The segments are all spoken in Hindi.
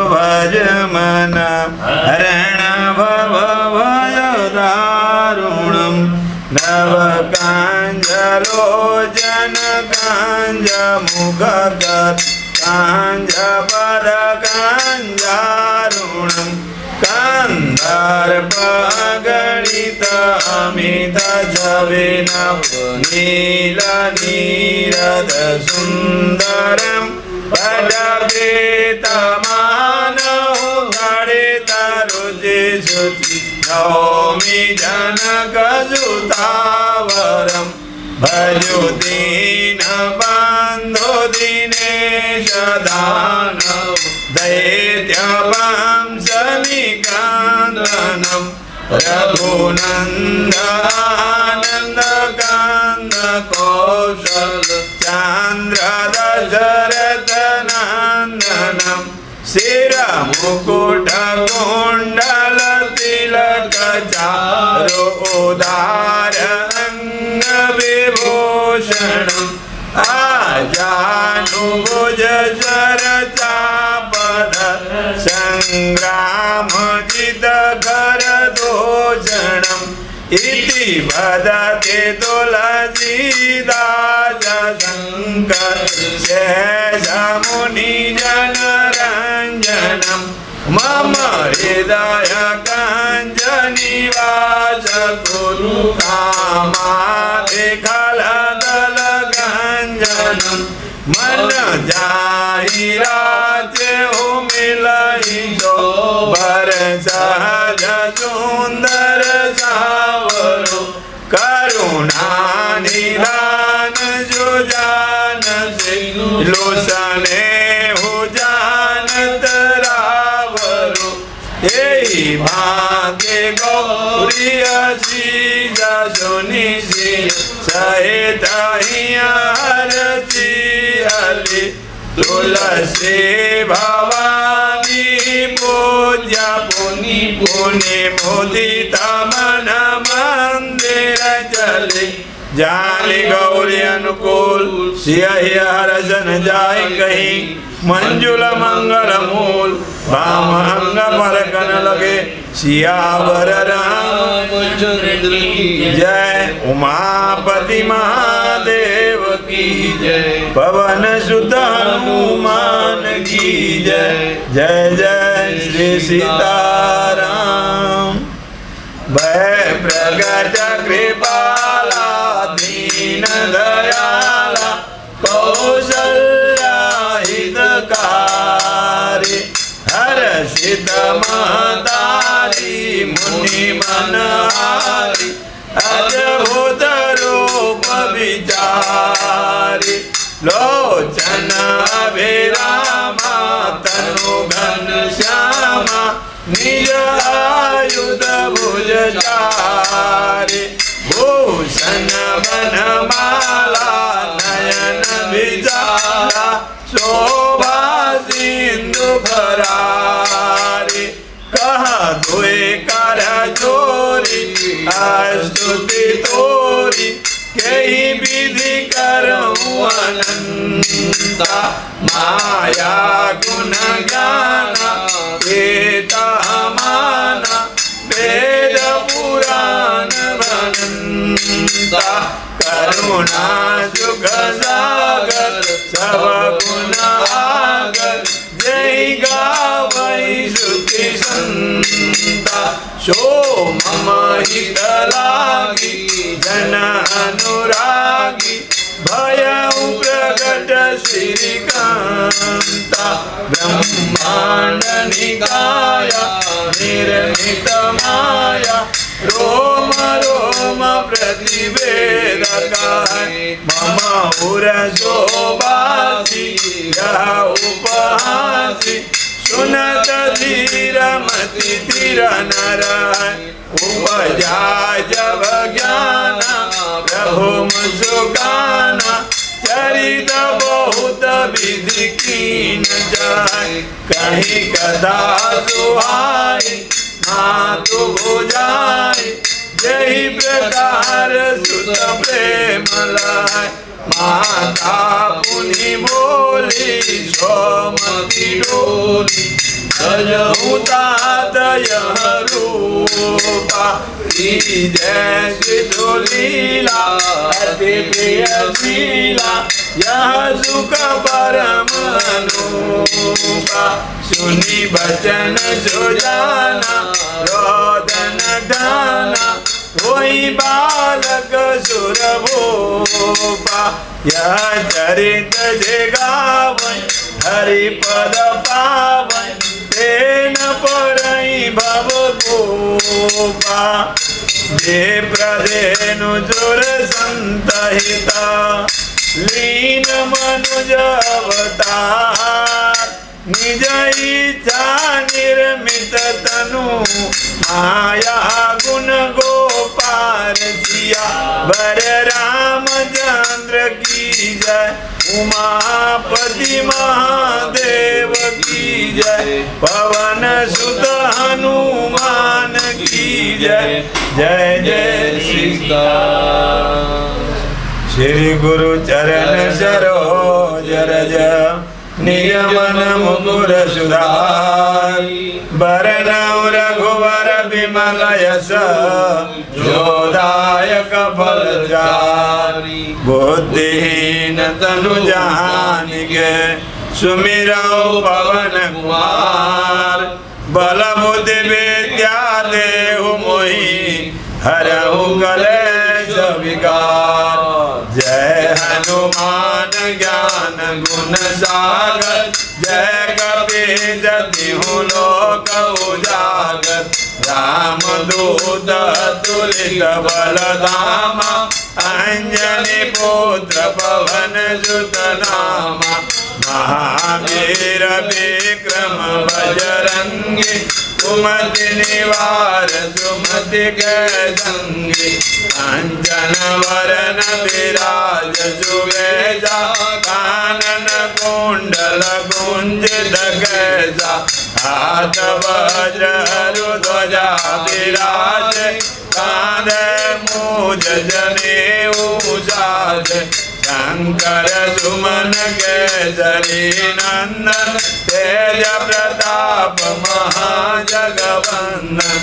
भज मन हरण भव भय दारुणम नव कांजलोचन कांज मुख कांज पद कांजारुणम कांदार्प गणित अमित जवेन नील नीरद सुंदरम पदपेतमानौ गणित रुचि शुचि नौमि जनकसुतावरम भजो दीन बंधो दिनेश दानव दैत्य वंशनिकंदनम रघुनंद आनंद कांद कौशल चंद्र दशरथ नंदनम शिर मुकुट कुंडल तिलक चारु उदार अंग विभूषणम आजानुभुज शर चापद संग्राम जित कर दोषणम इति वदते तुलसीदास शंकर शेष मुनि जनरंजनम मम हृदय कांजनिवास कुरु कामादि खलदल गंजनम मन जाहि राजे हो मिलहि जो बर सहज सुंदर सावरो करुणा निदान जो जान से लोसने हो जानत रावरो यही भाग्य गौरी असीज सुनि सहित हरति हले तुलसी भवानी पूज्य पुनि पुनि मुदित मन मंदिर चले जाने गौरी अनुकूल सियहि हरसन जाय कहीं मंजुल मंगल मूल वाम अंग पर कन लगे सियावर रामचंद्र की जय उमापति महादेव की जय पवन सुत हनुमान की जय जय जय श्री सीताराम भय प्रगट कृपाला दीन दयाला कौशल्या हितकारी हर्षित महतारी मुनि मनहारी अद्भुत रूप विचारी लोचन अभिरामा तनु घन श्यामा निज आयुध भुजचारी भूषण वनमाला नयन विचारा शोभा सिंधु भरारी कहा दुए कर जोरी स्तुति तोरी कई विधि करूं अनंता माया गुण ज्ञान वेता माना वेद पुराण भनंता करुणा जुग सागर सब गुण आगर जय गावै श्रुति संता शो मम हित लागी जन अनुरागी भयउ प्रगट श्रीकांता ब्रह्मांड निकाया निर्मित माया रोम रोम प्रतिवेदका मम उरसोबासी यह उपहासी सुनत धीर मति धीर नर उपजा जब ज्ञान प्रभु मुसुकाना चरित बहुत विधि कीन जाय कहीं कदा सुहाई मातु बुझाई जही प्रकार सुत प्रेम लाय माता पुनि बोली सोमति डोली यह रूपा, जय सिद्धो लीला अति प्रिय शीला, यह सुख परम अनूपा। सुनी बचन जो जाना रोदन ढाना, वही बालक सुर भूपा। यह चरित जे गावै हरि पद पावै, तेन परई भव भूपा। जे प्रधेनु जुर संतहिता, लीन मनुज अवतार। निज इच्छा निर्मित तनु, माया गुण गोपाल सिया। वर रामचंद्र की जय, उमापति महादेव की जय। पवन सुत हनुमान की जय, जय जय श्री राम। श्री गुरु चरण सरोज रज, नियमन मुकुर सुधारी। बरनौ रघुवर विमल यश, जोदायक फलचारी। बुद्धिहीन तनु जानिके, सुमिरौ पवन कुमार। बल बुद्धि विद्या देहु मोहि, हरहु कलेश विकार। जय हनुमान ज्ञान गुण सागर, जय कपि जतिहु लोक उजागर। राम दूत तुलित बल धामा, अंजनी पुत्र पवन सुत नामा। महावीर विक्रम बजरंगी, सुमति निवार सुमति के संगी। कंचन वरन विराज सुवेशा, कानन कुंडल कुंजित केसा। हाथ वज्र ध्वजा विराजे, कांधे मूज जनेऊ साजे। शंकर सुमन केसरी नंदन, तेज प्रताप महाजगवंदन।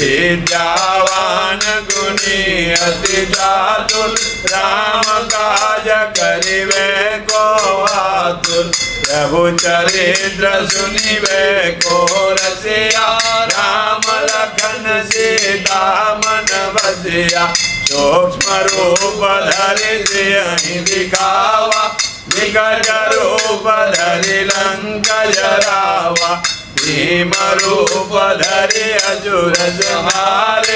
विद्यावान गुणी अति चातुर, राम काज करिवे को आतुर। प्रभु चरित्र सुनिवे को रसिया, राम लखन सीता मन बसिया। सूक्ष्म रूप धरि सियहि दिखावा, विकट रूप धरि लंका जरावा। भीम रूप धरि असुर संहारे,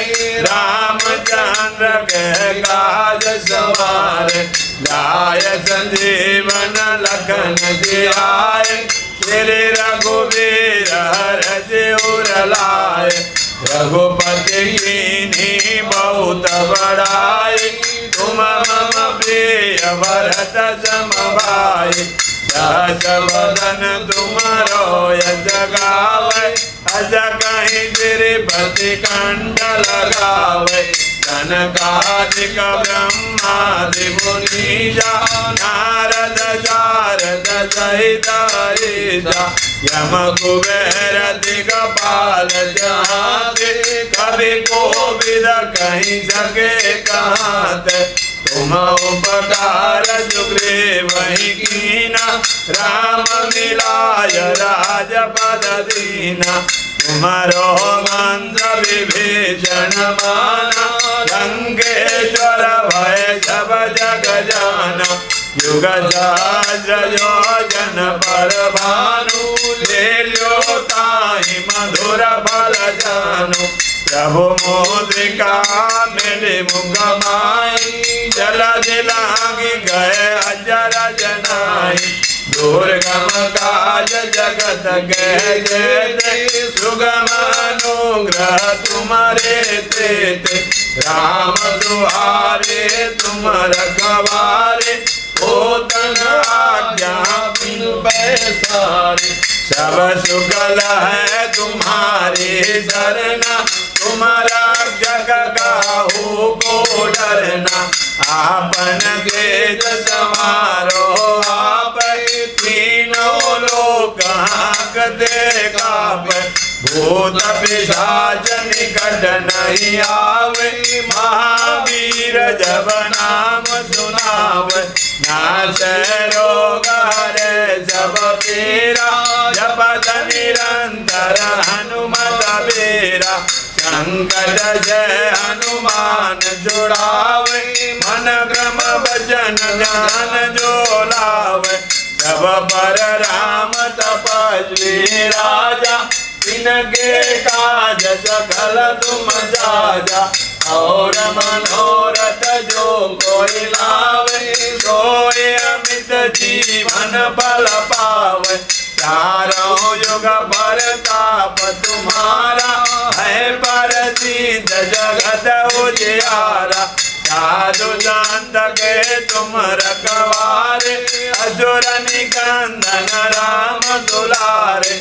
रामचंद्र के काज सवारे। लाय संजीवन लखन जियाए, श्री रघुवीर हरषि उर लाए। रघुपति कीन्ही बहुत बड़ाई, तुम मम प्रिय भरत सम भाई। सहस वदन तुमरो यश गावै, अस कहीं श्रीपति कंठ लगावै। सनकादिक ब्रह्मादि मुनीजा, नारद शारद सहित हरीजा। यम कुबेर दिगपाल जहाते, कवि कोविद कहीं सके कहाते। तुम उपकार सुग्रीव ही कीना, राम मिलाय राजपद दीना। तुम्हारो मंत्र विभीषण माना, लंकेश्वर भय सब जग जाना। युग सहस्र योजन पर भानु, लील्यो ताहि मधुर फल जानु। प्रभु मुद्रिका मिली मुख माई, जलधि लागी गए अजर जनाई। दुर्गम काज जगत के जेते, सुगम अनुग्रह तुम्हारे तेते। राम दुआरे तुम रखवारे, होतन आज्ञा बिनु पैसारे। सब सुकल है तुम्हारी शरणा, तुम्हारा जग काहू को डरना। आपन तेज समारो आप, तीनों लोक हाक ते कापे, भूत पिशाच निकट नहीं आवे, महावीर जब नाम सुनावे, नाशे रोग हरे सब पीरा, जपत निरंतर हनुमत बीरा, संकट से हनुमान छुड़ावे, मन क्रम वचन ध्यान जो लावे, सब पर राम तपस्वी राजा, इनके काज सकल तुम साजा, और मनोरथ जो कोई लावे, सोए अमित जीवन फल पावे, चारों युग परताप तुम्हारा, है प्रसिद्ध जगत उजियारा, साधु संत के तुम रखवारे, असुर निकंदन राम दुलारे,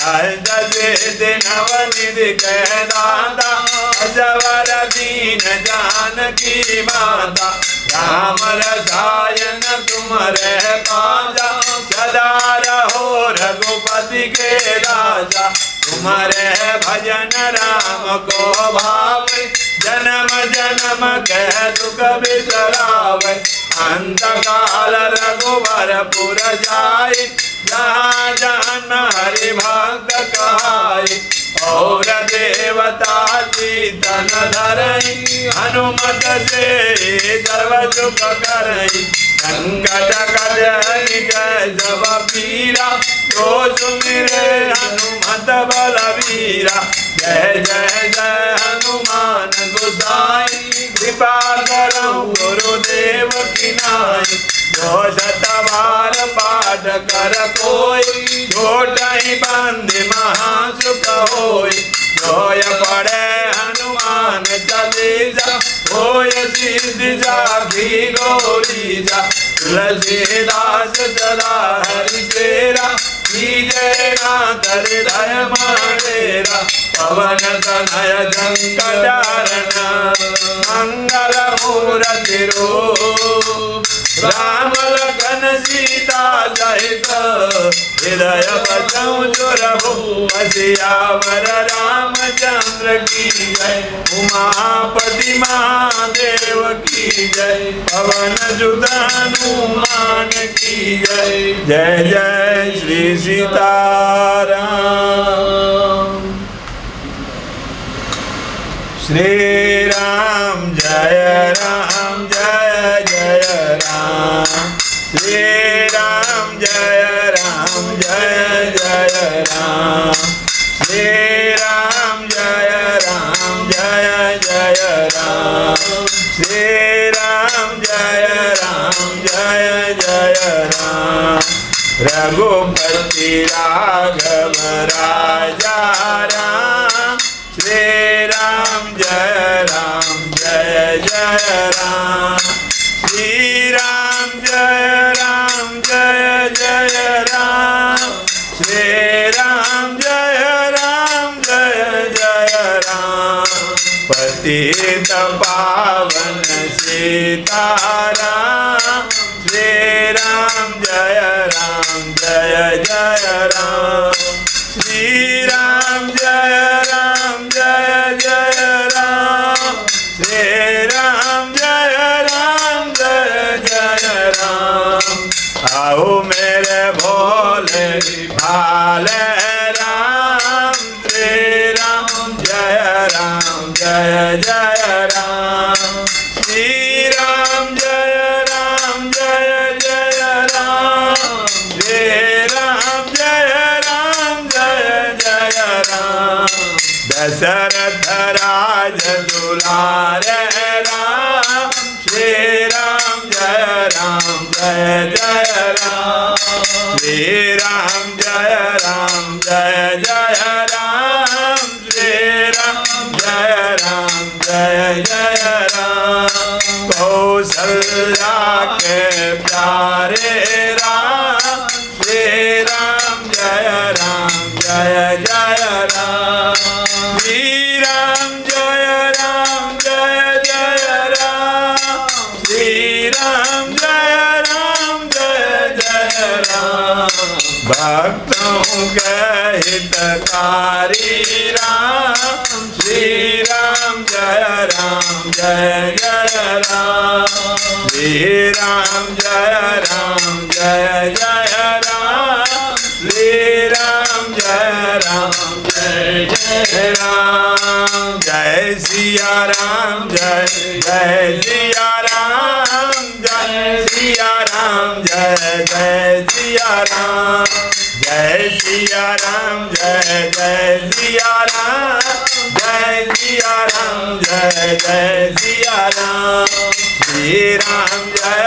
नवनिधि के दाता, अजवर दीन जानकी माता, राम रसायन तुम्हारे पाजा, सदा रहो रघुपति के राजा, तुम्हारे भजन राम को भावे, जन्म जन्म के दुख बिसरावे, अंत काल रघुवरपुर जाई, जहाँ जन्म हरि भक्त कहाई, और देवता चीतन धरई, हनुमत से सर्व सुख करई, संकट कटहि जब पीरा, तो सुमिरे हनुमत बलवीरा, जय जय जय हनुमान गोसाई, कृपा करो गुरुदेव की नाई, जो शतबार पाठ कर कोई, छोट ही बंद महासुख होई, जोय पढ़े हनुमान चालीसा, होय सिद्धि साखी गौरीसा, तुलसीदास सदा हरि तेरा, कीजय नाथ हृदय माडेरा, पवन तनय संकट हरण, मंगल मूर्ति रूप, राम लखन सीता सहित, हृदय बसहु सुरभु, सियावर रामचंद्र की जय, उमापति महादेव की जय, पवन सुत हनुमान की जय, जय जय श्री सीताराम। श्री राम जय राम जय जय राम, श्री राम जय राम जय जय राम, श्री राम जय राम जय जय राम, श्री राम जय राम जय जय राम, रघुपति राघव राजा राम, श्री राम जय जय राम, श्री राम जय जय राम, श्री राम जय जय राम, पतित पावन सीताराम, श्री राम जय जय राम, श्री राम जय जय राम, श्री राम जय जय राम, आओ मेरे भोले भाले राम, श्री राम जय जय राम, श्री राम जय जय राम, श्री राम जय जय राम, दशरथ राज दुलारे राम, श्री राम जय जय राम, श्री राम जय जय राम, श्री राम जय जय राम, कौशल्या के प्यारे राम, श्री राम जय जय राम, श्री राम जय जय राम, श्री राम जय जय राम, भक्त तीनों के हितकारी राम, श्री राम जय जय राम, श्री राम जय जय राम, श्री राम जय राम, जय सिया राम जय सिया राम, जय सिया राम जय सिया राम, जय सिया राम जय सिया राम, जय सिया राम जय सिया राम, श्री राम जय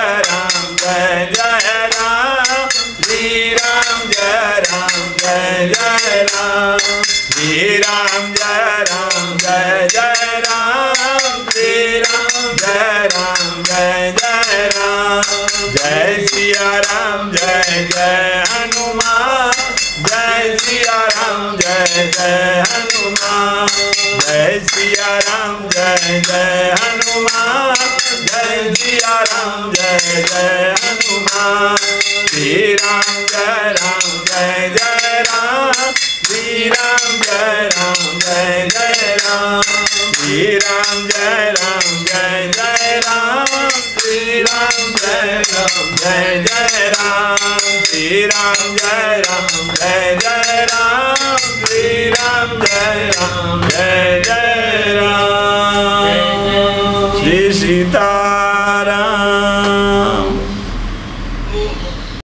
राम, श्री राम जय राम, श्री राम जय राम, श्री राम जय राम, जय सिया राम जय हनुमान, जय सिया राम जय हनुमान, जय सिया राम जय हनुमान, जय सिया राम जय हनुमान, श्री राम जय राम, श्री राम जय राम, श्री राम जय राम, श्री राम जय राम, श्री राम जय राम, श्री राम जय राम, श्री सीता